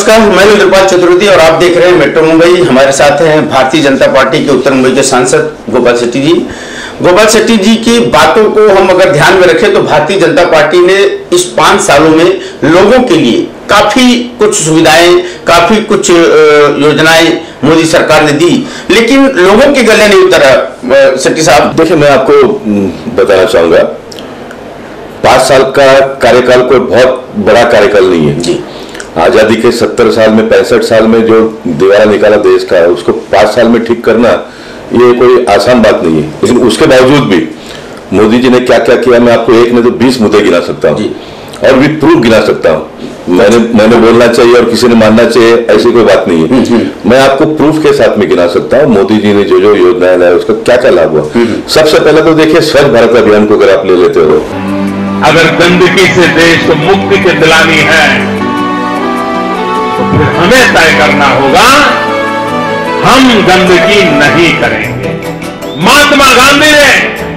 नमस्कार, मैं इंद्रपाल चतुर्वेदी और आप देख रहे हैं मेट्रो मुंबई। हमारे साथ हैं भारतीय जनता पार्टी के उत्तर मुंबई के सांसद गोपाल शेट्टी जी। गोपाल शेट्टी जी की बातों को हम अगर ध्यान में रखें तो भारतीय जनता पार्टी ने इस 5 सालों में लोगों के लिए काफी कुछ सुविधाएं, काफी कुछ योजनाएं मोदी सरकार ने दी, लेकिन लोगों के गले नहीं उतरा। शेट्टी साहब देखिए, मैं आपको बताना चाहूंगा, 5 साल का कार्यकाल कोई बहुत बड़ा कार्यकाल नहीं है जी। आजादी के 70 साल में, 65 साल में जो दीवारा निकाला देश का, उसको 5 साल में ठीक करना ये कोई आसान बात नहीं है। लेकिन उसके बावजूद भी मोदी जी ने क्या क्या किया, मैं आपको एक नहीं तो 20 मुद्दे गिना सकता हूँ और भी प्रूफ गिना सकता हूँ। मैंने बोलना चाहिए और किसी ने मानना चाहिए, ऐसी कोई बात नहीं है। मैं आपको प्रूफ के साथ में गिना सकता हूँ मोदी जी ने जो जो योजनाएं लाई, उसका क्या क्या लाभ हुआ। सबसे पहले तो देखिए, स्वच्छ भारत अभियान को अगर आप ले लेते हो, अगर गंदगी से देश को मुक्ति दिलानी है तो फिर हमें तय करना होगा, हम गंदगी नहीं करेंगे। महात्मा गांधी ने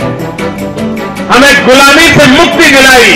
हमें गुलामी से मुक्ति दिलाई,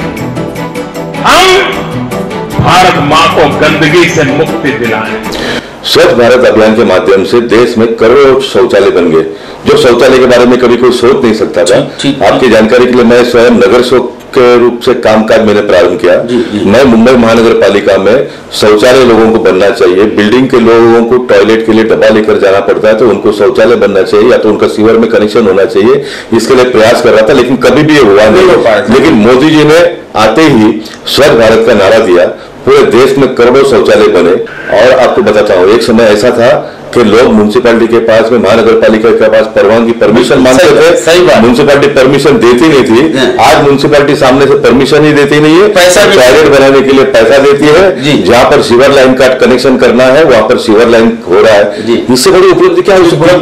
हम भारत मां को गंदगी से मुक्ति दिलाएं। स्वच्छ भारत अभियान के माध्यम से देश में करोड़ों शौचालय बन गए, जो शौचालय के बारे में कभी कोई सोच नहीं सकता था। आपकी जानकारी के लिए, मैं स्वयं नगर सेवक के रूप से कामकाज मैंने प्रारंभ किया। मैं मुंबई महानगर पालिका में शौचालय लोगों को बनना चाहिए, बिल्डिंग के लोगों को टॉयलेट के लिए डब्बा लेकर जाना पड़ता है तो उनको शौचालय बनना चाहिए या तो उनका सीवर में कनेक्शन होना चाहिए, इसके लिए प्रयास कर रहा था, लेकिन कभी भी ये हुआ नहीं। लेकिन मोदी जी ने आते ही स्वच्छ भारत का नारा दिया, पूरे देश में करोड़ों शौचालय बने। और आपको बताता हूँ, एक समय ऐसा था कि लोग म्युनिसिपैलिटी के पास में, महानगर पालिका के पास परवानगी परमिशन मांगते थे, म्युनिसिपैलिटी परमिशन देती नहीं थी। आज म्युनिसिपैलिटी सामने से परमिशन ही देती नहीं है, पैसा टॉयलेट बनाने के लिए पैसा देती है। जहां पर सीवर लाइन का कनेक्शन करना है वहां पर सीवर लाइन हो रहा है। इससे बड़ी उपलब्धि क्या है?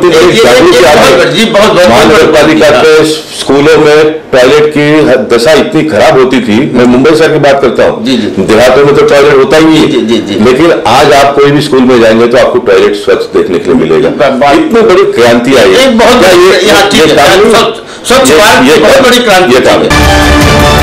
महानगर पालिका के स्कूलों में टॉयलेट की दशा इतनी खराब होती थी, मैं मुंबई शहर की बात करता हूँ, देहातों में तो टॉयलेट होता ही है, लेकिन आज आप कोई भी स्कूल में जाएंगे तो आपको टॉयलेट स्वच्छ देखने के लिए मिलेगा। इतनी बड़ी क्रांति आई है, स्वच्छ भारत ये बहुत बड़ी क्रांति है।